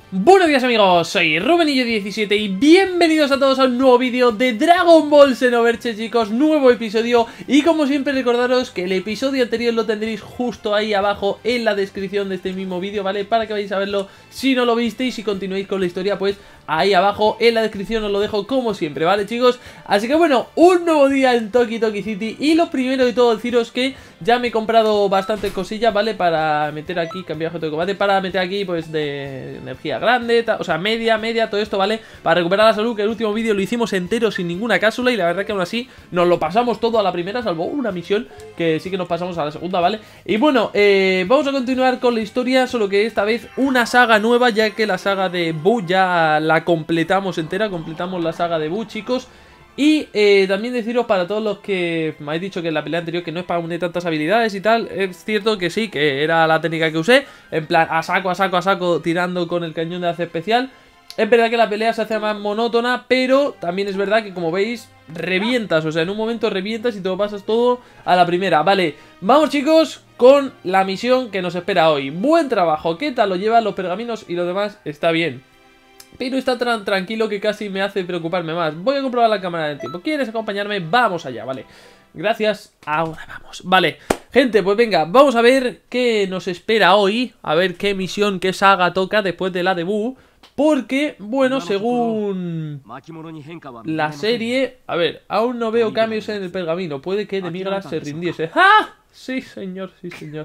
Buenos días amigos, soy Rubenillo17 y bienvenidos a todos a un nuevo vídeo de Dragon Ball Xenoverse, chicos, nuevo episodio. Y como siempre recordaros que el episodio anterior lo tendréis justo ahí abajo en la descripción de este mismo vídeo, ¿vale? Para que vayáis a verlo si no lo visteis y continuéis con la historia, pues ahí abajo en la descripción os lo dejo como siempre, ¿vale, chicos? Así que bueno, un nuevo día en Toki Toki City. Y lo primero de todo deciros que ya me he comprado bastantes cosillas, ¿vale? Para meter aquí, cambiar objeto de combate, para meter aquí pues de energía grande, o sea, media, todo esto, ¿vale? Para recuperar la salud, que el último vídeo lo hicimos entero sin ninguna cápsula y la verdad que aún así nos lo pasamos todo a la primera, salvo una misión que sí que nos pasamos a la segunda, ¿vale? Y bueno, vamos a continuar con la historia, solo que esta vez una saga nueva, ya que la saga de Buu ya la completamos entera, completamos la saga de Buu, chicos. Y también deciros para todos los que me habéis dicho que en la pelea anterior que no es para unir tantas habilidades y tal, es cierto que sí, que era la técnica que usé, en plan a saco, tirando con el cañón de hace especial. Es verdad que la pelea se hace más monótona, pero también es verdad que como veis, revientas, o sea, en un momento revientas y te lo pasas todo a la primera. Vale, vamos chicos con la misión que nos espera hoy. Buen trabajo, ¿qué tal lo llevan los pergaminos y lo demás? Está bien. Pero está tan tranquilo que casi me hace preocuparme más. Voy a comprobar la cámara del tiempo. ¿Quieres acompañarme? Vamos allá, vale. Gracias, ahora vamos. Vale, gente, pues venga, vamos a ver qué nos espera hoy. A ver qué misión, qué saga toca después de la de Buu. Porque, bueno, según la serie... A ver, aún no veo cambios en el pergamino. Puede que Demigra se rindiese. ¡Ah! Sí, señor, sí, señor.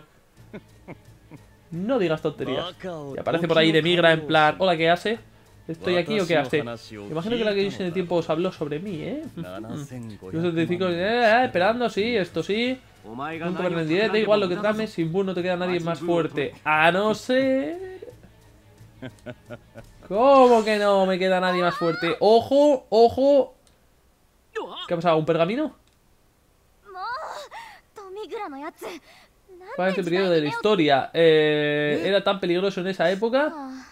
No digas tonterías. Y aparece por ahí Demigra en plan... Hola, ¿qué hace? ¿Estoy aquí o qué hace? Imagino que la que dice en el tiempo os habló sobre mí, ¿eh? Yo 75, esperando, sí, esto sí. Nunca me rendiré, da igual lo que trames, sin Buu no te queda nadie más fuerte. A no ser... ¿Cómo que no me queda nadie más fuerte? ¡Ojo, ojo! ¿Qué ha pasado? ¿Un pergamino? ¿Cuál es el periodo de la historia? ¿Era tan peligroso en esa época?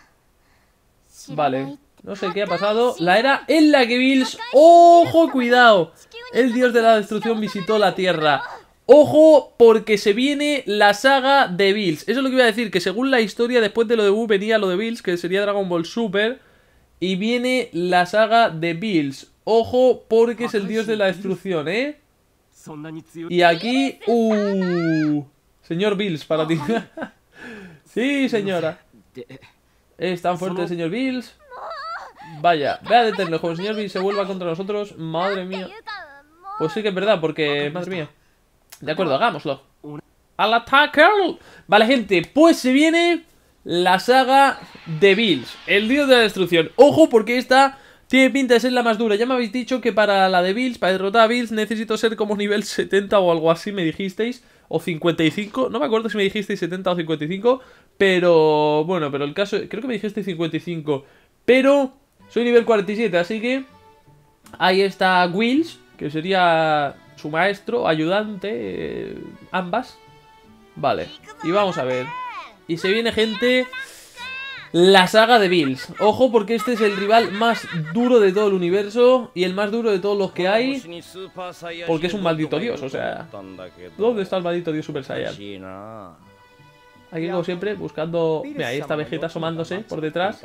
Vale, no sé qué ha pasado. La era en la que Bills... ¡Ojo, cuidado! El dios de la destrucción visitó la tierra. ¡Ojo! Porque se viene la saga de Bills. Eso es lo que iba a decir, que según la historia, después de lo de Buu venía lo de Bills, que sería Dragon Ball Super. Y viene la saga de Bills. Ojo, porque es el dios de la destrucción, ¿eh? Y aquí... Señor Bills, para ti. Sí, señora. Es tan fuerte el señor Bills. Vaya, ve a detenerlo. Como el señor Bills se vuelva contra nosotros. Madre mía. Pues sí que es verdad, porque... Madre mía. De acuerdo, hagámoslo. ¡Al ataque! Vale, gente, pues se viene la saga de Bills, el dios de la destrucción. Ojo, porque esta tiene pinta de ser la más dura. Ya me habéis dicho que para la de Bills, para derrotar a Bills, necesito ser como nivel 70 o algo así, me dijisteis. O 55, no me acuerdo si me dijisteis 70 o 55. Pero, bueno, pero el caso, creo que me dijiste 55. Pero soy nivel 47, así que ahí está Wills, que sería su maestro, ayudante, ambas. Vale, y vamos a ver. Y se viene, gente, la saga de Bills. Ojo, porque este es el rival más duro de todo el universo y el más duro de todos los que hay. Porque es un maldito dios, o sea, ¿dónde está el maldito dios Super Saiyan? Aquí como siempre, buscando... Mira, ahí está Vegeta asomándose por detrás.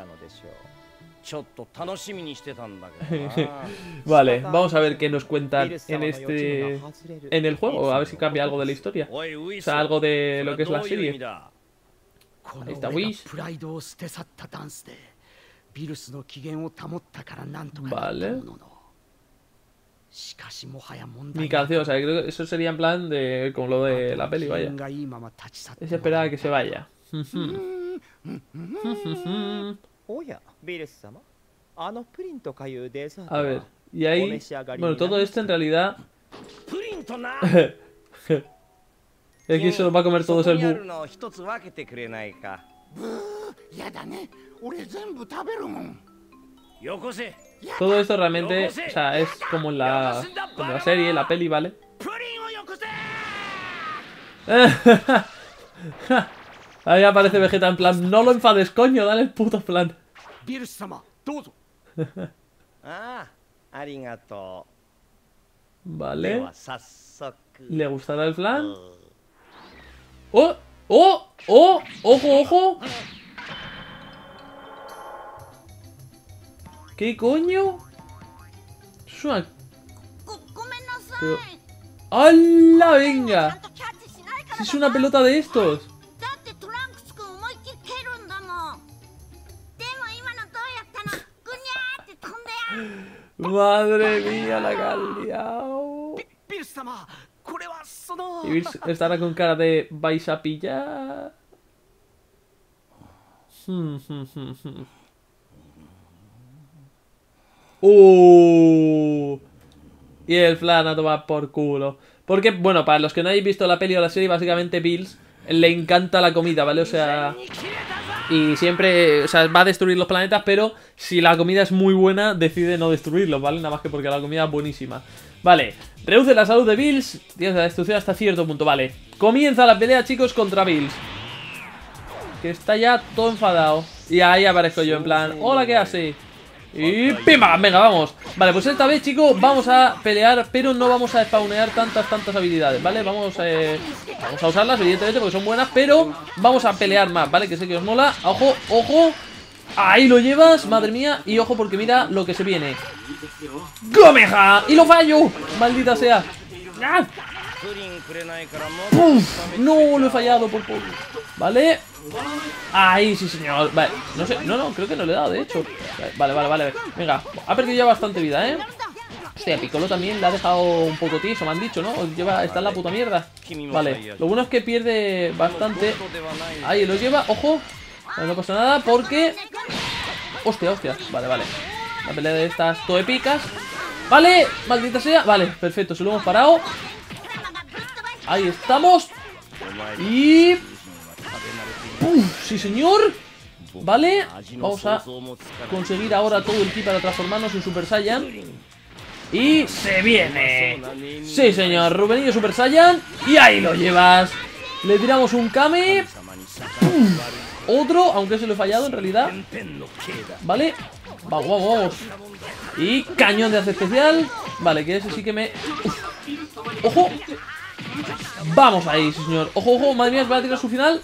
Vale, vamos a ver qué nos cuentan en el juego. A ver si cambia algo de la historia. O sea, algo de lo que es la serie. Ahí está Whis. Vale. Mi canción, o sea, creo que eso sería en plan de... como lo de la peli, vaya. Es esperar a que se vaya. A ver, y ahí... Bueno, todo esto en realidad... Es que se lo va a comer todo el Buu. Todo esto realmente, o sea, es como en la serie, la peli, ¿vale? Ahí aparece Vegeta en plan, no lo enfades, coño, dale el puto plan. Vale. ¿Le gustará el plan? ¡Oh! ¡Oh! ¡Oh! ¡Ojo, ojo! ¿Qué coño? Es una... Pero... ¡Hala, venga! Si es una pelota de estos. Madre mía, la que ha liado. Y Bills estará con cara de vais a pillar. Y el flan a tomar por culo. Porque, bueno, para los que no hayáis visto la peli o la serie, básicamente Bills le encanta la comida, ¿vale? O sea... Y siempre, o sea, va a destruir los planetas, pero si la comida es muy buena, decide no destruirlos, ¿vale? Nada más que porque la comida es buenísima. Vale, reduce la salud de Bills. Tienes la destrucción hasta cierto punto, vale. Comienza la pelea, chicos, contra Bills, que está ya todo enfadado. Y ahí aparezco yo en plan, hola, ¿qué hace? Y ¡pimba! Venga, vamos. Vale, pues esta vez, chicos, vamos a pelear, pero no vamos a spawnear tantas habilidades, ¿vale? Vamos a usarlas, evidentemente, porque son buenas, pero vamos a pelear más, ¿vale? Que sé que os mola. ¡Ojo, ojo! Ahí lo llevas, madre mía. Y ojo, porque mira lo que se viene. ¡Gomeja! ¡Y lo fallo! ¡Maldita sea! ¡Ah! ¡Puf! No, lo he fallado por poco. ¿Vale? Ahí, sí, señor. Vale, no sé, no, creo que no le he dado, de hecho. Vale. Venga, ha perdido ya bastante vida, ¿eh? Hostia, Piccolo también le ha dejado un poco tieso, me han dicho, ¿no? Está en la puta mierda. Vale, lo bueno es que pierde bastante. Ahí lo lleva, ojo. Vale, no pasa nada porque... Hostia. Vale. La pelea de estas toepicas. Vale, maldita sea. Vale, perfecto, se lo hemos parado. Ahí estamos. Y... sí, señor. Vale, vamos a conseguir ahora todo el ki para transformarnos en Super Saiyan. Y se viene. Sí, señor, Rubenillo Super Saiyan. Y ahí lo llevas. Le tiramos un Kame. Otro, aunque se lo he fallado en realidad. Vale, vamos. Y cañón de hace especial. Vale, que ese sí que me... Ojo. Vamos ahí, sí, señor. Ojo, madre mía, va a tirar su final.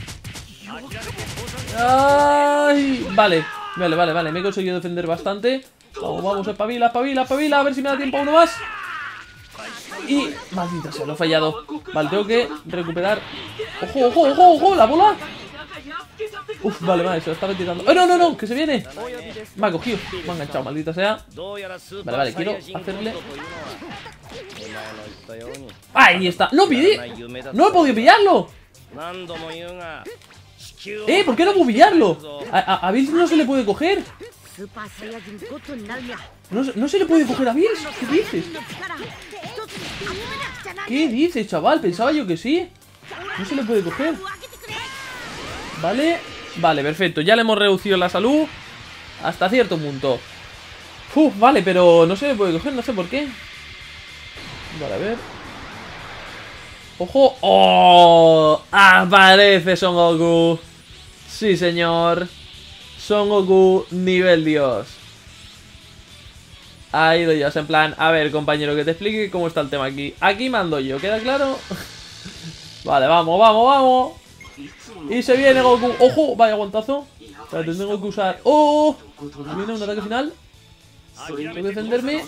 Ay, vale, me he conseguido defender bastante. Vamos, espabila, a ver si me da tiempo a uno más. Y, maldita sea, lo he fallado. Vale, tengo que recuperar. Ojo, la bola. Uf, vale, se lo está retirando. ¡Oh, no! ¡Que se viene! Me ha cogido, me ha enganchado, maldita sea. Vale, quiero hacerle... Ahí está. ¡No he podido pillarlo! ¿Por qué no puedo pillarlo? A Bills no se le puede coger. No se le puede coger a Bills. ¿Qué dices, chaval? Pensaba yo que sí. No se le puede coger. Vale, perfecto. Ya le hemos reducido la salud hasta cierto punto. Vale, pero no se le puede coger, no sé por qué. Vale, a ver. ¡Ojo! ¡Oh! Aparece Son Goku. Sí, señor. Son Goku nivel Dios. Ahí lo llevas en plan. A ver, compañero, que te explique cómo está el tema aquí. Aquí mando yo, ¿queda claro? Vale, vamos. Y se viene Goku. ¡Ojo! Vaya aguantazo. Espérate, tengo que usar... ¡Oh! Viene un ataque final. Tengo que defenderme.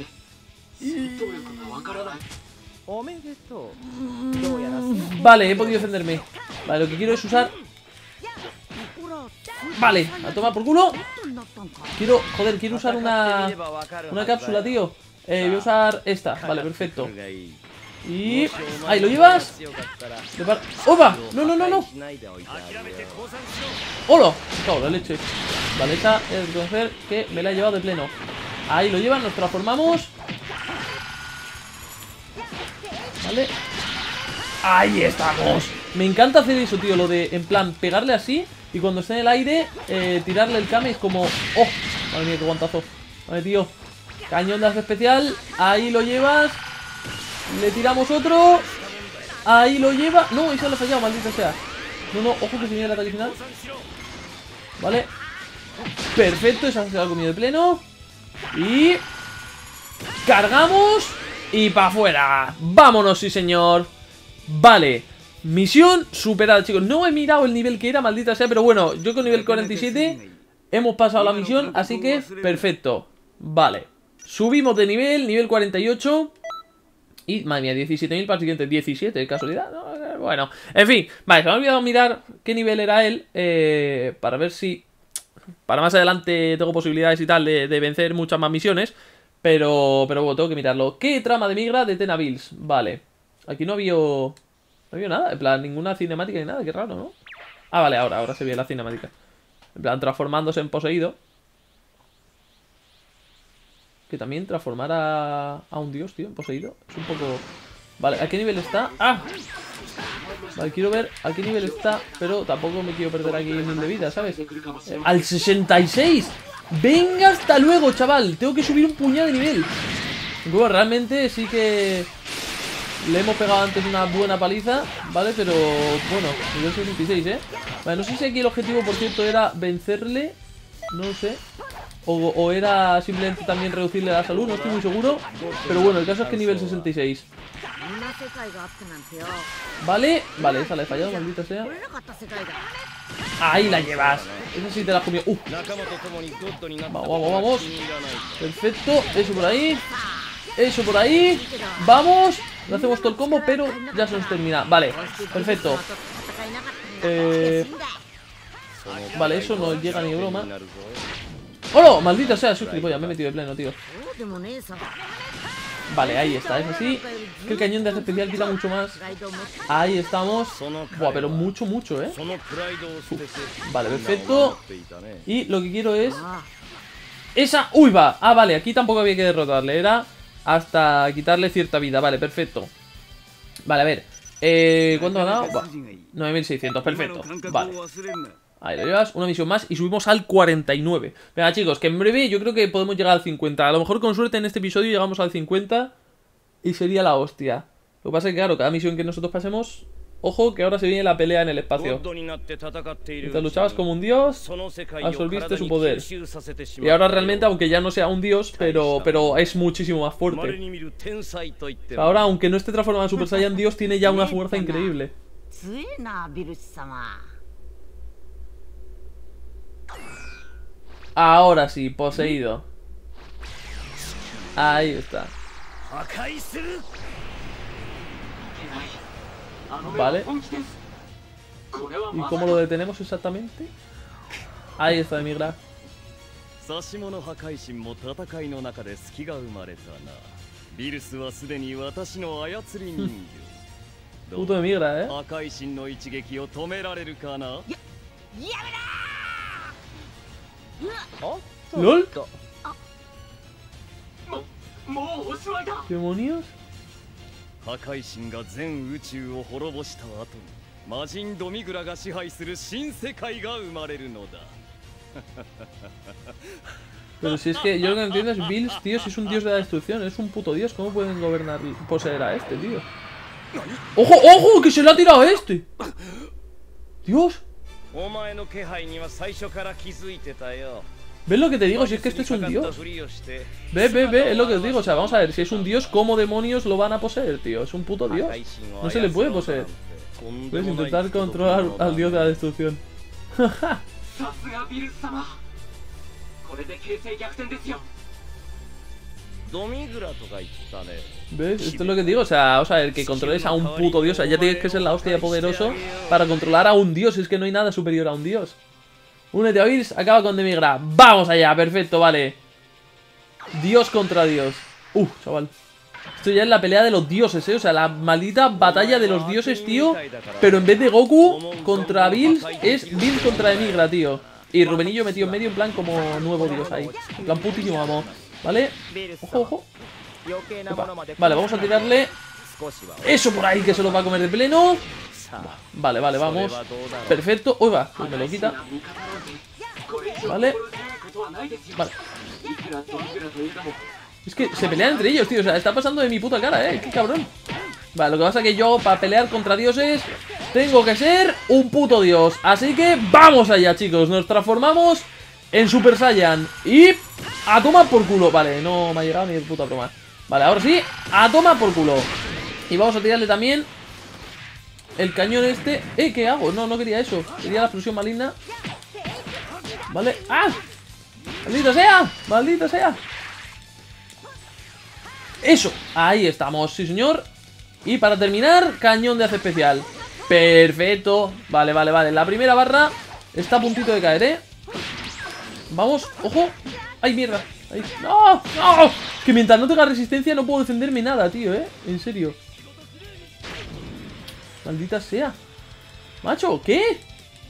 Vale, he podido defenderme. Vale, lo que quiero es usar... Vale, a tomar por culo. Quiero usar una cápsula, tío. Voy a usar esta. Vale, perfecto. Y... ahí lo llevas. ¡Opa! No. ¡Hola! Me cago en la leche. Vale, esta es de reconocer que me la he llevado de pleno. Ahí lo llevan, nos transformamos. Vale. Ahí estamos. Me encanta hacer eso, tío. Lo de, en plan, pegarle así y cuando esté en el aire, tirarle el Kame. Es como... ¡oh! Madre mía, qué guantazo. Vale, tío. Cañón de hace especial. Ahí lo llevas. Le tiramos otro. Ahí lo lleva. No, eso lo he fallado, maldita sea. No, ojo que se viene el ataque final. Vale. Perfecto, esa se la ha comido de pleno. Y... cargamos. Y para afuera. Vámonos, sí, señor. Vale. Misión superada, chicos. No he mirado el nivel que era, maldita sea. Pero bueno, yo con nivel 47 Hemos pasado la misión, así que perfecto. Vale. Subimos de nivel 48. Y, madre mía, 17.000 para el siguiente. 17, casualidad. No, bueno, en fin. Vale, se me ha olvidado mirar qué nivel era él. Para ver si... Para más adelante tengo posibilidades y tal de vencer muchas más misiones. Pero bueno, tengo que mirarlo. ¿Qué trama de migra de Athena Bills? Vale. Aquí no había nada. En plan, ninguna cinemática ni nada. Qué raro, ¿no? Ah, vale, ahora se ve la cinemática. En plan, transformándose en poseído. Que también transformar a un dios, tío, en poseído. Es un poco... Vale, ¿a qué nivel está? ¡Ah! Vale, quiero ver a qué nivel está. Pero tampoco me quiero perder aquí 1000 de vida, ¿sabes? ¡Al 66! ¡Venga, hasta luego, chaval! Tengo que subir un puñado de nivel. Bueno, realmente sí que... Le hemos pegado antes una buena paliza, ¿vale? Pero, bueno, nivel 66, ¿eh? Vale, no sé si aquí el objetivo, por cierto, era vencerle. No lo sé. O era simplemente también reducirle la salud, no estoy muy seguro. Pero bueno, el caso es que nivel 66. Vale, esa la he fallado, maldita sea. Ahí la llevas. Esa sí te la has comido. Vamos. Perfecto, eso por ahí. Eso por ahí. Vamos. No hacemos todo el combo, pero ya se nos termina. Vale, perfecto. Vale, eso no llega ni broma. ¡Oh, maldita sea! Soy gilipollas, me he metido de pleno, tío. Vale, ahí está, es así. Que el cañón de arte especial tira mucho más. Ahí estamos. Buah, pero mucho, ¿eh? Vale, perfecto. Y lo que quiero es... ¡Esa! ¡Uy, va! Ah, vale, aquí tampoco había que derrotarle. Era hasta quitarle cierta vida. Vale, perfecto. Vale, a ver. ¿Cuánto ha dado? 9600, perfecto. Vale. Ahí lo llevas, una misión más y subimos al 49. Venga, chicos, que en breve yo creo que podemos llegar al 50. A lo mejor con suerte en este episodio llegamos al 50 y sería la hostia. Lo que pasa es que, claro, cada misión que nosotros pasemos... Ojo, que ahora se viene la pelea en el espacio. Mientras luchabas como un dios, absorbiste su poder. Y ahora realmente, aunque ya no sea un dios, pero es muchísimo más fuerte. Ahora, aunque no esté transformado en Super Saiyan, Dios tiene ya una fuerza increíble. Ahora sí, poseído. Ahí está. Vale. ¿Y cómo lo detenemos exactamente? Ahí está, emigra. Puto emigra, ¿LOL? ¿Qué demonios? Pero si es que yo lo que no entiendo es Bills, tío, si es un dios de la destrucción, es un puto dios, ¿cómo pueden gobernar, poseer a este, tío? ¡Ojo, ojo! ¡Que se le ha tirado a este! ¡Dios! ¿Ves lo que te digo? Si es que este es un dios. Ve, es lo que os digo. O sea, vamos a ver, si es un dios, ¿cómo demonios lo van a poseer, tío? Es un puto dios. No se le puede poseer. Puedes intentar controlar al dios de la destrucción. ¿Ves? Esto es lo que digo, o sea, vamos a ver, que controles a un puto dios. O sea, ya tienes que ser la hostia poderoso para controlar a un dios. Es que no hay nada superior a un dios. Únete a Bills, acaba con Demigra. ¡Vamos allá! Perfecto, vale. Dios contra dios. Chaval. Esto ya es la pelea de los dioses, O sea, la maldita batalla de los dioses, tío. Pero en vez de Goku contra Bills, es Bills contra Demigra, tío. Y Rubenillo metido en medio en plan como nuevo dios ahí. En plan putísimo amo. ¿Vale? Ojo, ojo. Opa. Vale, vamos a tirarle eso por ahí que se lo va a comer de pleno. Vale, vamos. Perfecto. Uy, va, me lo quita. Vale. Es que se pelean entre ellos, tío. O sea, está pasando de mi puta cara, qué cabrón. Vale, lo que pasa es que yo, para pelear contra dioses, tengo que ser un puto dios. Así que vamos allá, chicos. Nos transformamos en Super Saiyan. Y a tomar por culo. Vale, no me ha llegado ni de puta broma. Vale, ahora sí, a tomar por culo. Y vamos a tirarle también el cañón este. ¿Qué hago? No quería eso. Quería la explosión maligna. Vale. ¡Ah! ¡Maldito sea! ¡Maldito sea! ¡Eso! Ahí estamos, sí señor. Y para terminar, cañón de hace especial. Perfecto. Vale, vale, vale. La primera barra está a puntito de caer, ¿eh? Vamos, ojo. ¡Ay, mierda! Ahí. ¡No! ¡No! Que mientras no tenga resistencia no puedo defenderme nada, tío, ¿eh? En serio. Maldita sea. Macho, ¿qué?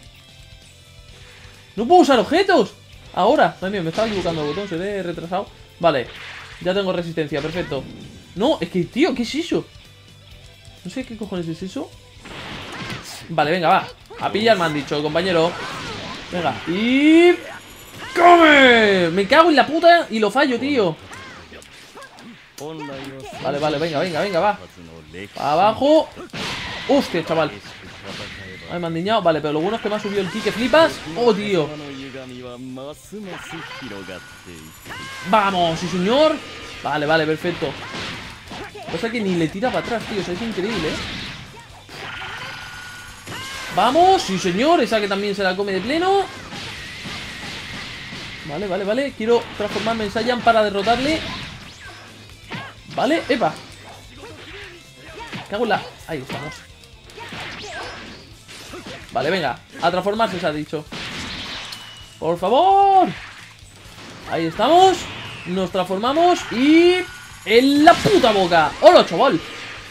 No puedo usar objetos. Ahora, ay mía, me estaba equivocando el botón, se ve retrasado. Vale, ya tengo resistencia, perfecto. No, es que, tío, ¿qué es eso? No sé qué cojones es eso. Vale, venga, va. A pillar me han dicho, compañero. Venga, y... ¡come! Me cago en la puta y lo fallo, tío. Vale, vale, venga, venga, venga, va. Abajo. Hostia, chaval. Ay, me han diñado. Vale, pero lo bueno es que me ha subido el ki que flipas. Oh, tío. Vamos, sí señor. Vale, vale, perfecto. Pasa que ni le tira para atrás, tío. O sea, es increíble, ¿eh? Vamos, sí señor. Esa que también se la come de pleno. Vale, vale, vale. Quiero transformarme en Saiyan para derrotarle. Vale, epa. Cago en la... Ahí estamos. Vale, venga. A transformarse se ha dicho. Por favor. Ahí estamos. Nos transformamos y... ¡en la puta boca! ¡Hola, chaval!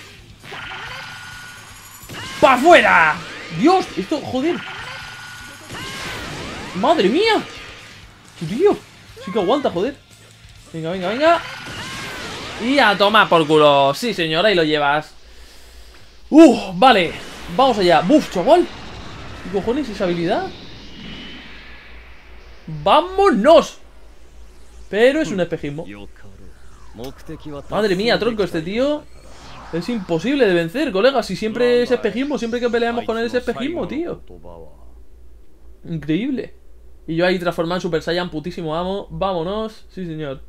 ¡Pa' afuera! ¡Dios! Esto, joder. ¡Madre mía! Tío, sí que aguanta, joder. Venga, venga, venga. Y a tomar por culo. Sí, señor, ahí lo llevas. Vale. Vamos allá. ¡Buf, chaval! ¿Qué cojones es esa habilidad? ¡Vámonos! Pero es un espejismo. Madre mía, tronco, este tío es imposible de vencer, colega. Si siempre es espejismo, siempre que peleamos con él es espejismo, tío. Increíble. Y yo ahí transformado en Super Saiyan, putísimo amo. Vámonos, sí señor.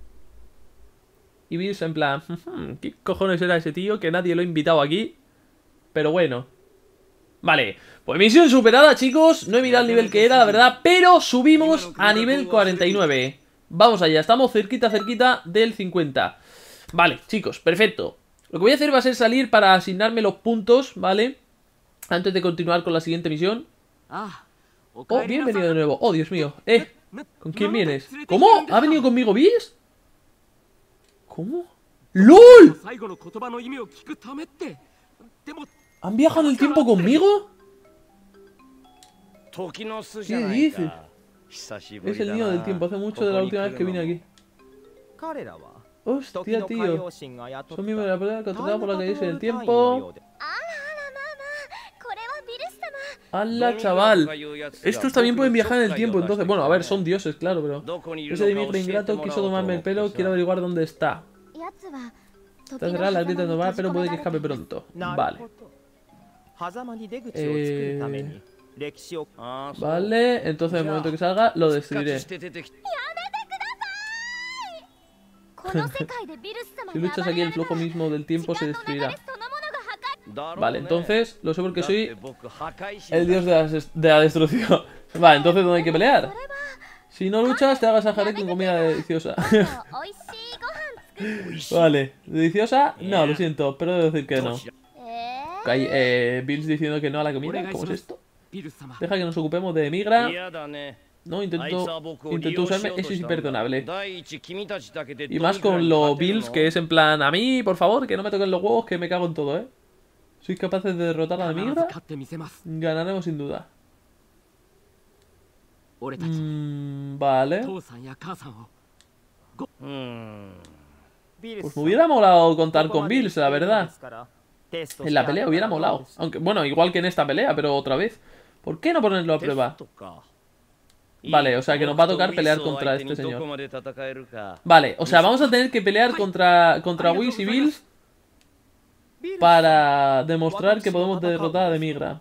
Y Bills en plan, ¿qué cojones era ese tío? Que nadie lo ha invitado aquí. Pero bueno. Vale, pues misión superada, chicos. No he mirado el nivel que era, la verdad, pero subimos a nivel 49. Vamos allá, estamos cerquita, cerquita del 50. Vale, chicos, perfecto. Lo que voy a hacer va a ser salir para asignarme los puntos, ¿vale? Antes de continuar con la siguiente misión. Oh, bienvenido de nuevo. Oh, Dios mío. ¿Con quién vienes? ¿Cómo? ¿Ha venido conmigo Bills? ¿Cómo? ¡LOL! ¿Han viajado en el tiempo conmigo? ¿Qué dices? Es el niño del tiempo. Hace mucho de la última vez que vine aquí. Hostia, tío. Son miembros de la pelea contratada por la que dice el tiempo. ¡Hala, chaval! Estos también pueden viajar en el tiempo, entonces... Bueno, a ver, son dioses, claro, pero... Ese Dimitri ingrato quiso tomarme el pelo. Quiero averiguar dónde está. Está cerrada la grieta normal, pero puede que escape pronto. Vale. Vale, entonces en el momento que salga, lo destruiré. Si luchas aquí, el flujo mismo del tiempo se destruirá. Vale, entonces lo sé porque soy el dios de la destrucción. Vale, entonces ¿dónde hay que pelear? Si no luchas, te hagas ajaré con comida deliciosa. Vale, ¿deliciosa? No, lo siento, pero debo decir que no. Bills diciendo que no a la comida. ¿Cómo es esto? Deja que nos ocupemos de Migra. No, intento usarme. Eso es imperdonable. Y más con los Bills, que es en plan, a mí, por favor, que no me toquen los huevos, que me cago en todo, ¿eh? ¿Sois capaces de derrotar a la Migra? Ganaremos sin duda. Vale. Pues me hubiera molado contar con Bills, la verdad. En la pelea hubiera molado. Aunque, bueno, igual que en esta pelea, pero otra vez. ¿Por qué no ponerlo a prueba? Vale, o sea que nos va a tocar pelear contra este señor. Vale, o sea, vamos a tener que pelear contra Whis y Bills para demostrar que podemos derrotar a Demigra.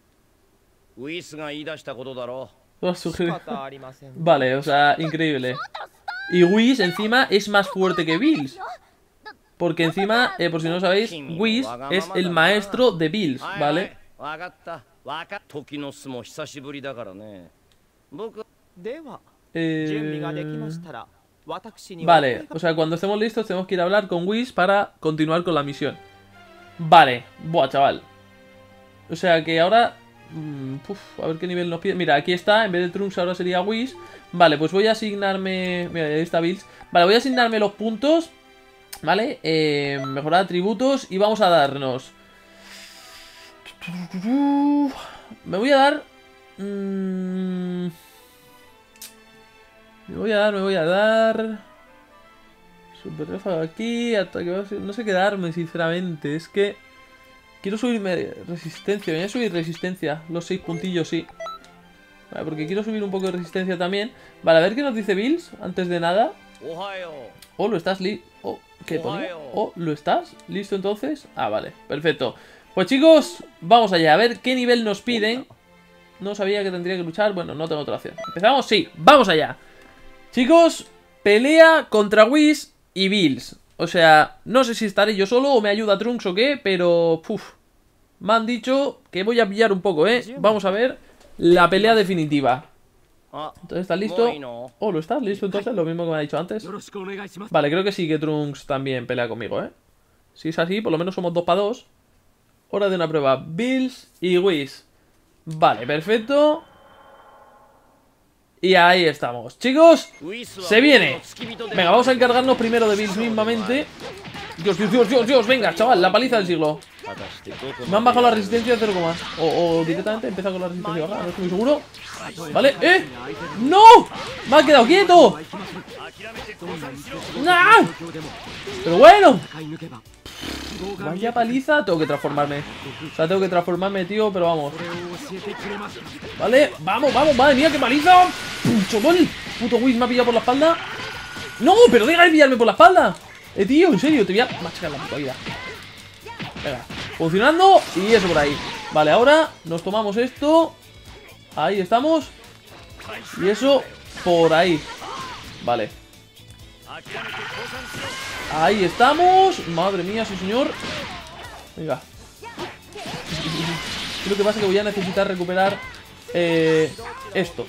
Vale, o sea, increíble. Y Whis encima es más fuerte que Bills. Porque encima, por si no lo sabéis, Whis es el maestro de Bills, ¿vale? Vale, o sea, cuando estemos listos tenemos que ir a hablar con Whis para continuar con la misión. Vale, buah, chaval. O sea que ahora... a ver qué nivel nos pide. Mira, aquí está, en vez de Trunks ahora sería Whis. Vale, pues voy a asignarme... Mira, ahí está Bills. Vale, voy a asignarme los puntos. Vale, mejorar atributos. Y vamos a darnos... Me voy a dar... Me voy a dar... Super ráfaga aquí, ataque... No sé qué darme, sinceramente. Es que... Quiero subirme resistencia. Voy a subir resistencia. Los 6 puntillos, sí. Vale, porque quiero subir un poco de resistencia también. Vale, a ver qué nos dice Bills antes de nada. Oh, ¿lo estás listo? ¿Qué pone? Oh, ¿lo estás listo entonces? Ah, vale, perfecto. Pues chicos, vamos allá. A ver qué nivel nos piden. No sabía que tendría que luchar. Bueno, no tengo otra opción. ¿Empezamos? Sí, vamos allá. Chicos, pelea contra Whis y Bills. O sea, no sé si estaré yo solo o me ayuda Trunks o qué, pero... me han dicho que voy a pillar un poco, ¿eh? Vamos a ver la pelea definitiva. Entonces, ¿estás listo? Oh, ¿lo estás listo entonces? Lo mismo que me ha dicho antes. Vale, creo que sí que Trunks también pelea conmigo, ¿eh? Si es así, por lo menos somos 2 para 2. Hora de una prueba. Bills y Whis. Vale, perfecto. Y ahí estamos. Chicos, se viene. Venga, vamos a encargarnos primero de Bills mismamente. Dios, Dios, Dios, Dios, Dios. Venga, chaval, la paliza del siglo. Me han bajado la resistencia de 0, o directamente empieza con la resistencia baja. No estoy muy seguro. Vale, ¡no! Me ha quedado quieto. ¡Nah! Pero bueno. Vaya paliza. Tengo que transformarme. O sea, tengo que transformarme, tío, pero vamos. Vale, vamos, vamos. Madre mía, qué paliza. Chomol. Puto Whis me ha pillado por la espalda. No, pero deja de pillarme por la espalda. Tío, en serio, te voy a machacar la puta vida. Venga, funcionando. Y eso por ahí. Vale, ahora nos tomamos esto. Ahí estamos. Y eso por ahí. Vale. Ahí estamos. Madre mía, sí señor. Venga. Lo que pasa es que voy a necesitar recuperar esto.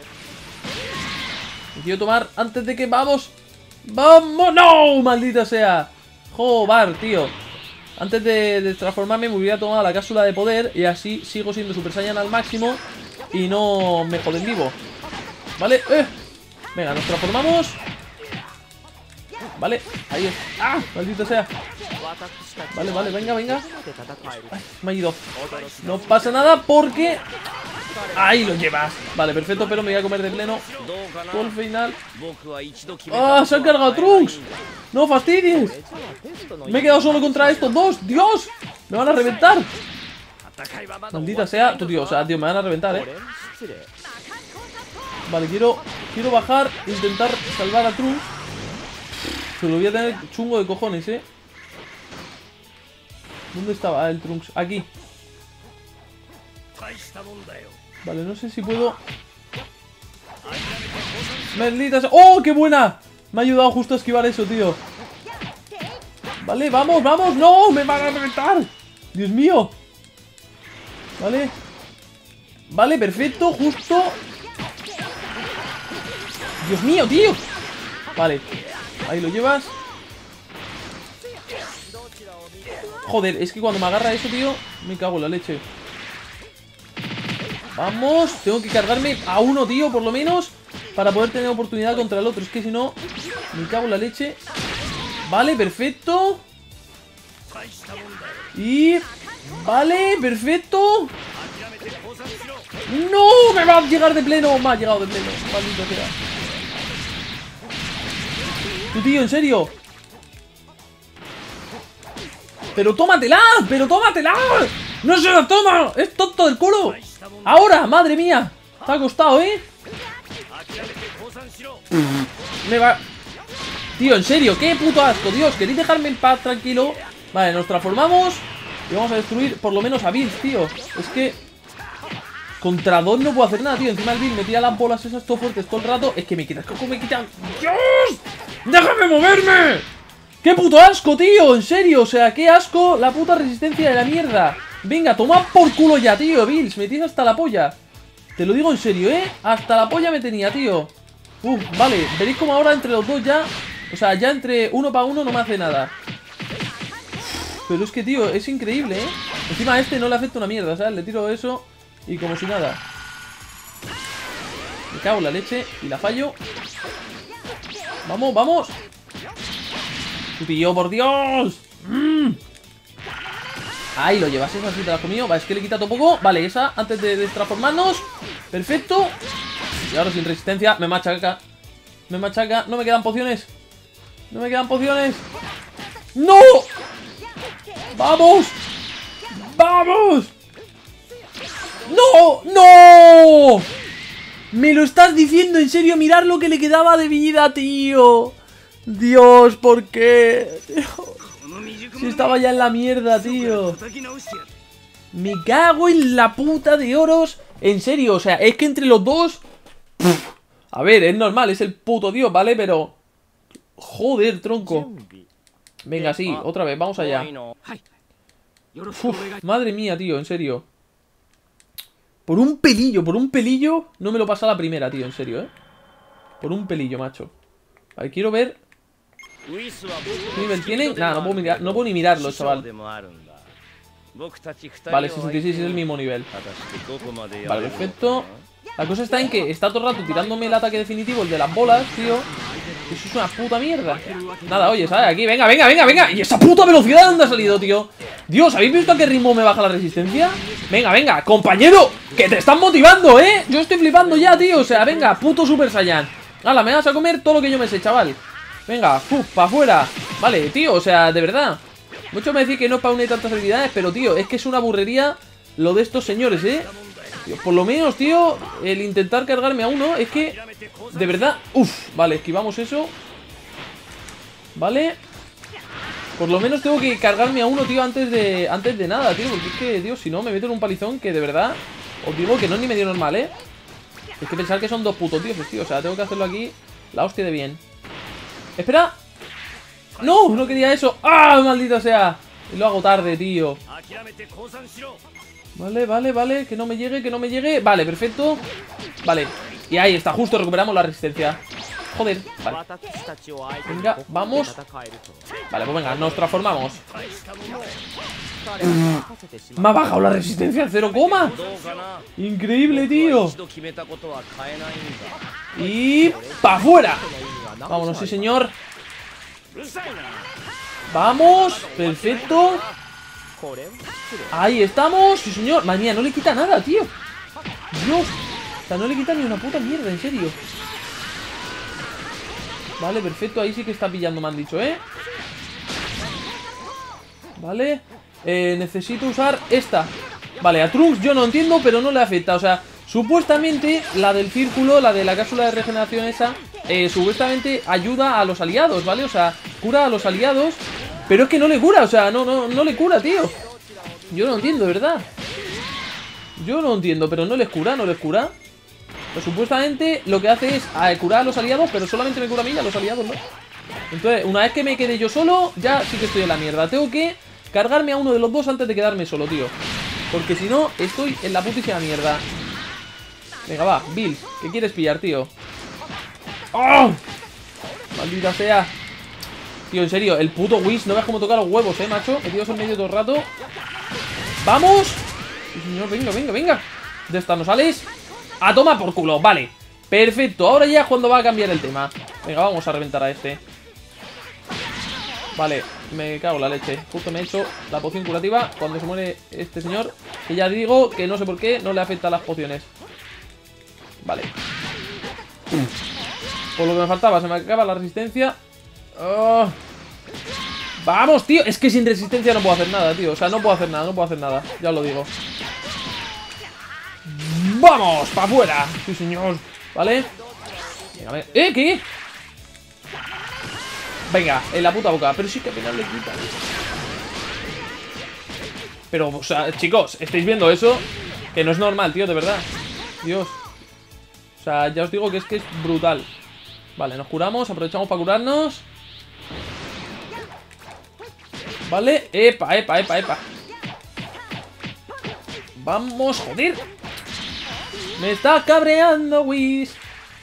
Me quiero tomar antes de que... ¡Vamos! ¡Vamos! ¡No! ¡Maldita sea! ¡Joder, tío! Antes de transformarme me hubiera tomado la cápsula de poder. Y así sigo siendo Super Saiyan al máximo. Y no me joden vivo. ¿Vale? Venga, nos transformamos. Vale, ahí es. ¡Ah! Maldita sea. Vale, vale, venga, venga. Ay, me ha ido. No pasa nada porque... Ahí lo llevas. Vale, perfecto, pero me voy a comer de pleno. Por final. ¡Ah! ¡Se han cargado Trunks! ¡No fastidies! Me he quedado solo contra estos dos. ¡Dios! Me van a reventar. Maldita sea. Tío, o sea, tío, me van a reventar, Vale, quiero bajar. Intentar salvar a Trunks. Se lo voy a tener chungo de cojones, ¿Dónde estaba el Trunks? Aquí. Vale, no sé si puedo... ¡Maldita sea! ¡Oh, qué buena! Me ha ayudado justo a esquivar eso, tío. Vale, vamos, vamos. ¡No! ¡Me van a reventar! ¡Dios mío! Vale. Vale, perfecto, justo. ¡Dios mío, tío! Vale. Ahí lo llevas. Joder, es que cuando me agarra eso, tío, me cago en la leche. Vamos, tengo que cargarme a uno, tío, por lo menos, para poder tener oportunidad contra el otro. Es que si no, me cago en la leche. Vale, perfecto. Y... Vale, perfecto. ¡No! ¡Me va a llegar de pleno! Me ha llegado de pleno. Maldito sea. Tú, tío, ¿en serio? ¡Pero tómatela! ¡Pero tómatela! ¡No se la toma! ¡Es tonto del culo! ¡Ahora! ¡Madre mía! Te ha costado, Me va... Tío, en serio, qué puto asco. Dios, ¿queréis dejarme en paz, tranquilo? Vale, nos transformamos y vamos a destruir por lo menos a Bills, tío. Es que... Contra dos no puedo hacer nada, tío. Encima el Bills me tira las bolas esas todo fuertes todo el rato. Es que me quitas, coco, me quitan... ¡Dios! ¡Déjame moverme! ¡Qué puto asco, tío! En serio, o sea, qué asco la puta resistencia de la mierda. Venga, toma por culo ya, tío, Bills. Me tienes hasta la polla. Te lo digo en serio, ¿eh? Hasta la polla me tenía, tío. Vale, veréis como ahora entre los dos ya... O sea, ya entre uno para uno no me hace nada. Pero es que, tío, es increíble, ¿eh? Encima a este no le afecta una mierda, ¿sabes? Le tiro eso y como si nada. Me cago en la leche y la fallo. ¡Vamos, vamos! ¡Tío, por Dios! Ahí lo llevas, esa sí te la has comido. Vale, es que le quita todo poco. Vale, esa antes de transformarnos. Perfecto. Y ahora sin resistencia, me machaca. Me machaca, no me quedan pociones. No me quedan pociones. ¡No! ¡Vamos! ¡Vamos! ¡No! ¡No! ¿Me lo estás diciendo en serio? Mirad lo que le quedaba de vida, tío. Dios, ¿por qué? Si estaba ya en la mierda, tío. Me cago en la puta de oros. En serio, o sea, es que entre los dos... A ver, es normal, es el puto dios, ¿vale? Pero... Joder, tronco. Venga, sí, otra vez, vamos allá. Madre mía, tío, en serio. Por un pelillo no me lo pasa la primera, tío, en serio, ¿eh? Por un pelillo, macho. A ver, quiero ver. ¿Qué nivel tiene? Nada, no puedo ni mirarlo, chaval. Vale, 66 es el mismo nivel. Vale, perfecto. La cosa está en que está todo el rato tirándome el ataque definitivo, el de las bolas, tío. Eso es una puta mierda. Nada, oye, ¿sabes? Aquí, venga, venga, venga, venga. ¿Y esa puta velocidad de dónde ha salido, tío? Dios, ¿habéis visto a qué ritmo me baja la resistencia? Venga, venga, compañero, que te están motivando, ¿eh? Yo estoy flipando ya, tío. O sea, venga, puto Super Saiyan. Hala, me vas a comer todo lo que yo me sé, chaval. Venga, pa' afuera. Vale, tío, o sea, de verdad. Muchos me decís que no spawnee tantas habilidades, pero, tío, es que es una burrería lo de estos señores, ¿eh? Tío, por lo menos, tío, el intentar cargarme a uno es que, de verdad, vale, esquivamos eso. Vale. Por lo menos tengo que cargarme a uno, tío, antes de nada, tío. Porque es que, tío, si no me meto en un palizón que de verdad, os digo que no es ni medio normal, ¿eh? Es que pensar que son dos putos dioses, tío. O sea, tengo que hacerlo aquí la hostia de bien. ¡Espera! ¡No! No quería eso. ¡Ah! ¡Maldito sea! Y lo hago tarde, tío. Vale, vale, vale. Que no me llegue, que no me llegue. Vale, perfecto. Vale. Y ahí está, justo recuperamos la resistencia. Joder, vale. Venga, vamos. Vale, pues venga, nos transformamos. Me ha bajado la resistencia al 0, increíble, tío. Y... ¡pa' afuera! Vámonos, sí, señor. Vamos, perfecto. Ahí estamos, sí, señor. Madre mía, no le quita nada, tío. Dios. O sea, no le quita ni una puta mierda, en serio. Vale, perfecto, ahí sí que está pillando, me han dicho, ¿eh? Vale. Necesito usar esta. Vale, a Trunks yo no entiendo, pero no le afecta. O sea, supuestamente la del círculo, la de la cápsula de regeneración esa, supuestamente ayuda a los aliados, ¿vale? O sea, cura a los aliados. Pero es que no le cura, o sea, no le cura, tío. Yo no entiendo, ¿verdad? Yo no entiendo, pero no les cura, no les cura. Pues supuestamente lo que hace es curar a los aliados, pero solamente me cura a mí y a los aliados, ¿no? Entonces, una vez que me quede yo solo, ya sí que estoy en la mierda. Tengo que cargarme a uno de los dos antes de quedarme solo, tío. Porque si no, estoy en la putísima mierda. Venga, va, Bill, ¿qué quieres pillar, tío? ¡Oh! Maldita sea. Tío, en serio, el puto Whis, no veas cómo toca los huevos, macho. Metidos en medio todo el rato. ¡Vamos! Sí, señor, venga, venga, venga. De esta no sales. ¡A tomar por culo! Vale, perfecto, ahora ya es cuando va a cambiar el tema. Venga, vamos a reventar a este. Vale, me cago en la leche. Justo me he hecho la poción curativa cuando se muere este señor, que ya digo que no sé por qué no le afecta a las pociones. Vale. Por lo que me faltaba, se me acaba la resistencia. Vamos, tío, es que sin resistencia no puedo hacer nada, tío. O sea, no puedo hacer nada, no puedo hacer nada. Ya os lo digo. ¡Vamos! ¡Para afuera! Sí, señor. ¿Vale? Venga, a ver. ¿Qué? Venga, en la puta boca. Pero sí que al final le quitan. Pero, o sea, chicos, ¿estáis viendo eso? Que no es normal, tío, de verdad. Dios. O sea, ya os digo que es brutal. Vale, nos curamos, aprovechamos para curarnos. Vale, epa, epa, epa, epa. Vamos, joder. Me está cabreando, Whis.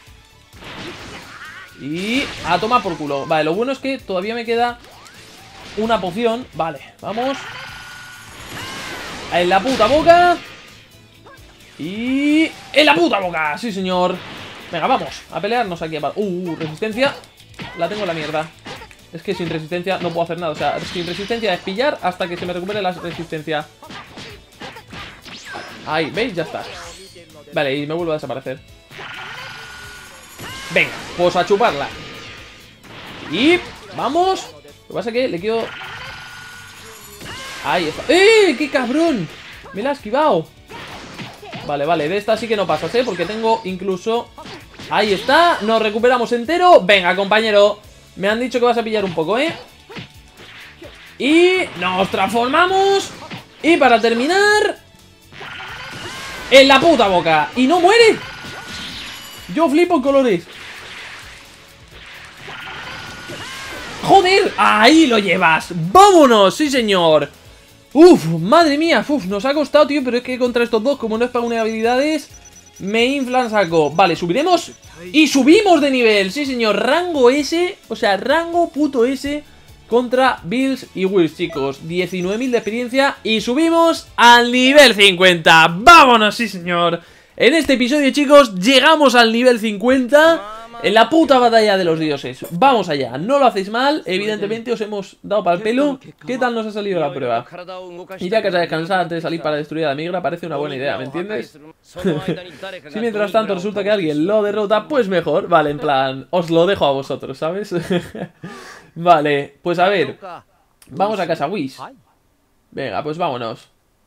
Y a tomar por culo. Vale, lo bueno es que todavía me queda una poción. Vale, vamos. En la puta boca. Y... en la puta boca, sí señor. Venga, vamos a pelearnos aquí. Resistencia. La tengo en la mierda. Es que sin resistencia no puedo hacer nada. O sea, sin resistencia es pillar hasta que se me recupere la resistencia. Ahí, ¿veis? Ya está. Vale, y me vuelvo a desaparecer. Venga, pues a chuparla. Y... vamos. Lo que pasa es que le quiero... ahí está. ¡Eh! ¡Qué cabrón! Me la ha esquivado. Vale, vale, de esta sí que no pasas, ¿eh? Porque tengo incluso... ahí está, nos recuperamos entero. Venga, compañero. Me han dicho que vas a pillar un poco, ¿eh? Y nos transformamos. Y para terminar... en la puta boca. Y no muere. Yo flipo en colores. ¡Joder! ¡Ahí lo llevas! ¡Vámonos! ¡Sí, señor! ¡Uf! ¡Madre mía! ¡Uf! Nos ha costado, tío. Pero es que contra estos dos, como no es para unir habilidades, me inflan saco. Vale, subiremos. Y subimos de nivel. Sí, señor. Rango S. O sea, rango puto S. Contra Bills y Wills, chicos. 19.000 de experiencia. Y subimos al nivel 50. ¡Vámonos! Sí, señor. En este episodio, chicos, llegamos al nivel 50. En la puta batalla de los dioses. Vamos allá, no lo hacéis mal. Evidentemente os hemos dado para el pelo. ¿Qué tal nos ha salido la prueba? Y ya que se ha descansado antes de salir para destruir a la migra, parece una buena idea, ¿me entiendes? Si mientras tanto resulta que alguien lo derrota, pues mejor. Vale, en plan, os lo dejo a vosotros, ¿sabes? Vale, pues a ver. Vamos a casa Whis. Venga, pues vámonos.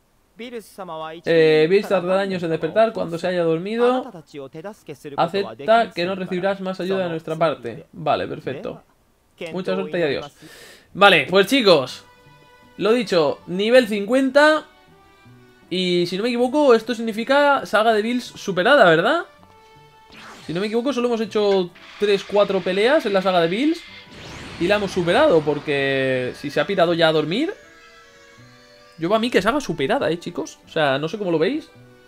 Bills tardará años en despertar cuando se haya dormido. Acepta que no recibirás más ayuda de nuestra parte. Vale, perfecto. Mucha suerte y adiós. Vale, pues chicos, lo dicho, nivel 50. Y si no me equivoco, esto significa saga de Bills superada, ¿verdad? Si no me equivoco, solo hemos hecho 3-4 peleas en la saga de Bills y la hemos superado, porque si se ha pirado ya a dormir... yo va a mí que saga superada, chicos. O sea, no sé cómo lo veis.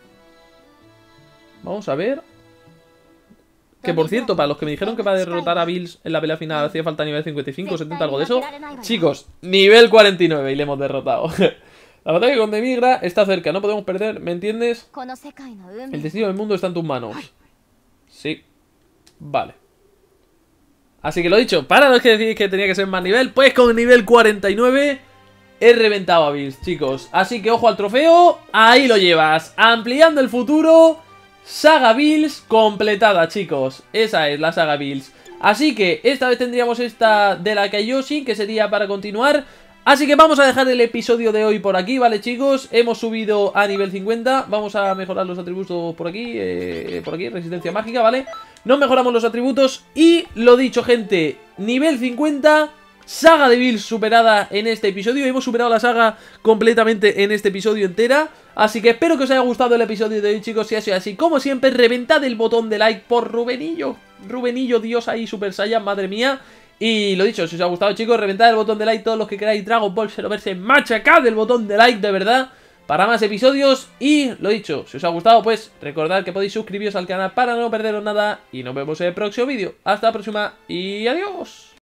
Vamos a ver. Que por cierto, para los que me dijeron que para derrotar a Bills en la pelea final hacía falta nivel 55, 70, algo de eso. Chicos, nivel 49 y le hemos derrotado. La batalla con Demigra está cerca, no podemos perder, ¿me entiendes? El destino del mundo está en tus manos. Sí. Vale. Así que lo dicho, para los que decís que tenía que ser más nivel, pues con nivel 49... he reventado a Bills, chicos. Así que ojo al trofeo. Ahí lo llevas. Ampliando el futuro. Saga Bills completada, chicos. Esa es la saga Bills. Así que esta vez tendríamos esta de la Kaiyoshi, que sería para continuar. Así que vamos a dejar el episodio de hoy por aquí, ¿vale, chicos? Hemos subido a nivel 50. Vamos a mejorar los atributos por aquí. Resistencia mágica, ¿vale? Nos mejoramos los atributos. Y lo dicho, gente, nivel 50... saga de Bills superada en este episodio. Hemos superado la saga completamente en este episodio entera. Así que espero que os haya gustado el episodio de hoy, chicos. Si ha sido así, como siempre, reventad el botón de like por Rubenillo. Rubenillo, Dios ahí, Super Saiyan, madre mía. Y lo dicho, si os ha gustado, chicos, reventad el botón de like. Todos los que queráis Dragon Ball Xenoverse, machacad el botón de like, de verdad, para más episodios. Y lo dicho, si os ha gustado, pues recordad que podéis suscribiros al canal para no perderos nada. Y nos vemos en el próximo vídeo. Hasta la próxima y adiós.